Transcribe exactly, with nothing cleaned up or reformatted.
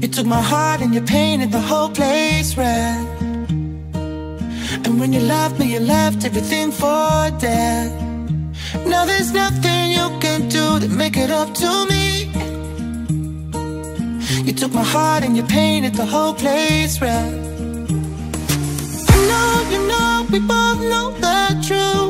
You took my heart and you painted the whole place red. And when you left me, you left everything for dead. Now there's nothing you can do to make it up to me. You took my heart and you painted the whole place red. You know, you know, we both know the truth.